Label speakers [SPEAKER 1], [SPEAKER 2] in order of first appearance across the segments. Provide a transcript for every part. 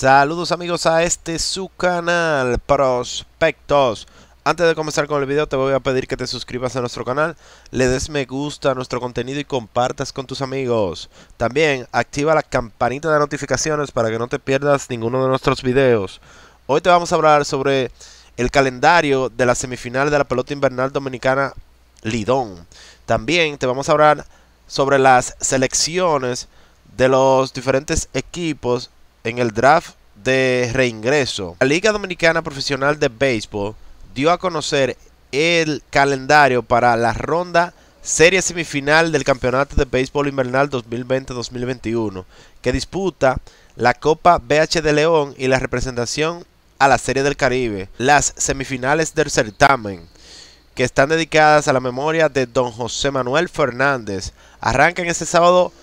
[SPEAKER 1] Saludos amigos a este su canal Prospectos. Antes de comenzar con el video te voy a pedir que te suscribas a nuestro canal, le des me gusta a nuestro contenido y compartas con tus amigos. También activa la campanita de notificaciones para que no te pierdas ninguno de nuestros videos. Hoy te vamos a hablar sobre el calendario de la semifinal de la pelota invernal dominicana Lidón. También te vamos a hablar sobre las selecciones de los diferentes equipos en el draft de reingreso. La Liga Dominicana Profesional de Béisbol dio a conocer el calendario para la ronda serie semifinal del Campeonato de Béisbol Invernal 2020-2021, que disputa la Copa BH de León y la representación a la Serie del Caribe. Las semifinales del certamen, que están dedicadas a la memoria de don José Manuel Fernández, arrancan este sábado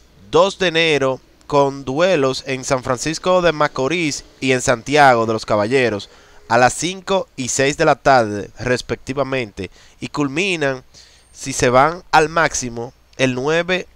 [SPEAKER 1] 2 de enero con duelos en San Francisco de Macorís y en Santiago de los Caballeros a las 5 y 6 de la tarde respectivamente, y culminan, si se van al máximo, el 9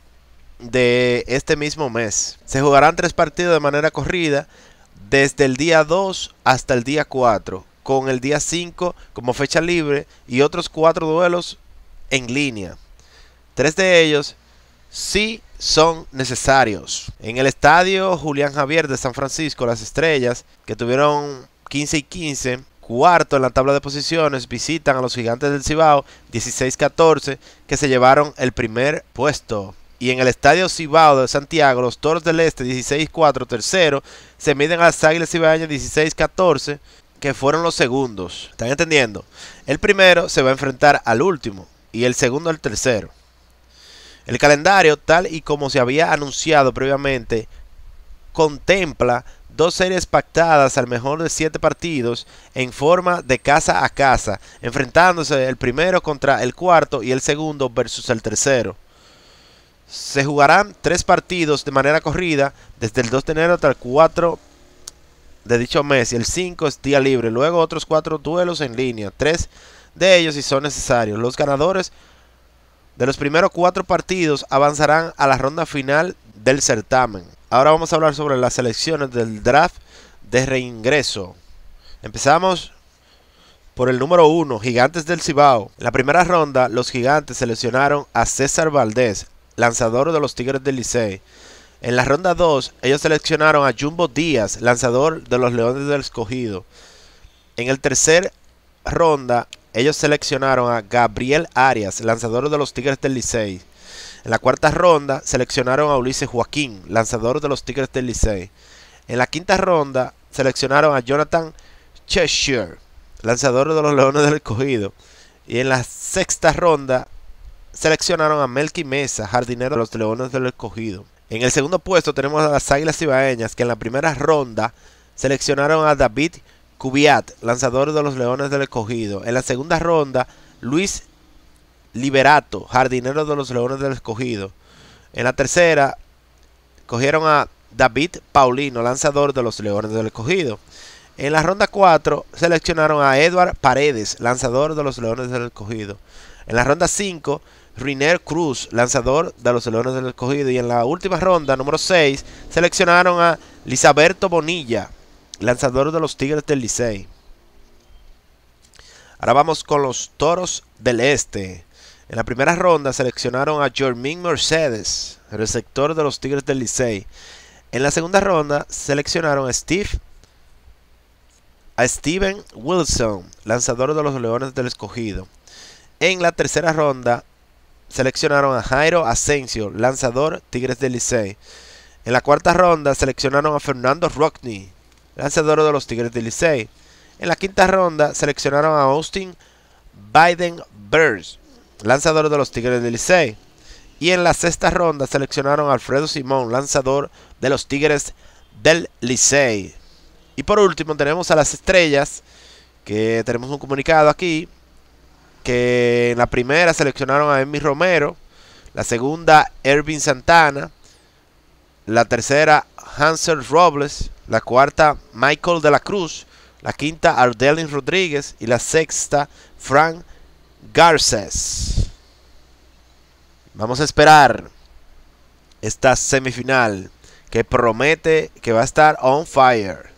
[SPEAKER 1] de este mismo mes. Se jugarán 3 partidos de manera corrida desde el día 2 hasta el día 4, con el día 5 como fecha libre y otros 4 duelos en línea. 3 de ellos sí son necesarios. En el estadio Julián Javier de San Francisco, las Estrellas, que tuvieron 15 y 15, cuarto en la tabla de posiciones, visitan a los Gigantes del Cibao 16-14, que se llevaron el primer puesto. Y en el estadio Cibao de Santiago, los Toros del Este 16-4, tercero, se miden a las Águilas Cibaeñas 16-14, que fueron los segundos. ¿Están entendiendo? El primero se va a enfrentar al último y el segundo al tercero. El calendario, tal y como se había anunciado previamente, contempla 2 series pactadas al mejor de 7 partidos en forma de casa a casa, enfrentándose el primero contra el cuarto y el segundo versus el tercero. Se jugarán 3 partidos de manera corrida desde el 2 de enero hasta el 4 de dicho mes, y el 5 es día libre. Luego otros 4 duelos en línea, 3 de ellos si son necesarios. Los ganadores de los primeros 4 partidos avanzarán a la ronda final del certamen. Ahora vamos a hablar sobre las selecciones del draft de reingreso. Empezamos por el número 1, Gigantes del Cibao. En la primera ronda, los Gigantes seleccionaron a César Valdés, lanzador de los Tigres del Licey. En la ronda 2, ellos seleccionaron a Jumbo Díaz, lanzador de los Leones del Escogido. En el tercer ronda, ellos seleccionaron a Gabriel Arias, lanzador de los Tigres del Licey. En la cuarta ronda seleccionaron a Ulises Joaquín, lanzador de los Tigres del Licey. En la quinta ronda seleccionaron a Jonathan Cheshire, lanzador de los Leones del Escogido. Y en la sexta ronda seleccionaron a Melky Mesa, jardinero de los Leones del Escogido. En el segundo puesto tenemos a las Águilas Cibaeñas, que en la primera ronda seleccionaron a David Cubiat, lanzador de los Leones del Escogido. En la segunda ronda, Luis Liberato, jardinero de los Leones del Escogido. En la tercera, cogieron a David Paulino, lanzador de los Leones del Escogido. En la ronda 4, seleccionaron a Edward Paredes, lanzador de los Leones del Escogido. En la ronda 5, Riner Cruz, lanzador de los Leones del Escogido. Y en la última ronda, número 6, seleccionaron a Lisaberto Bonilla, lanzador de los Tigres del Licey. Ahora vamos con los Toros del Este. En la primera ronda seleccionaron a Jermín Mercedes, receptor de los Tigres del Licey. En la segunda ronda seleccionaron a Steven Wilson, lanzador de los Leones del Escogido. En la tercera ronda seleccionaron a Jairo Asensio, lanzador Tigres del Licey. En la cuarta ronda seleccionaron a Fernando Rockney, lanzador de los Tigres del Licey. En la quinta ronda seleccionaron a Austin Biden Burns, lanzador de los Tigres del Licey. Y en la sexta ronda seleccionaron a Alfredo Simón, lanzador de los Tigres del Licey. Y por último tenemos a las Estrellas, que tenemos un comunicado aquí, que en la primera seleccionaron a Emi Romero, la segunda Ervin Santana, la tercera Hansel Robles, la cuarta Michael de la Cruz, la quinta Ardelin Rodríguez y la sexta Frank Garces. Vamos a esperar esta semifinal que promete que va a estar on fire.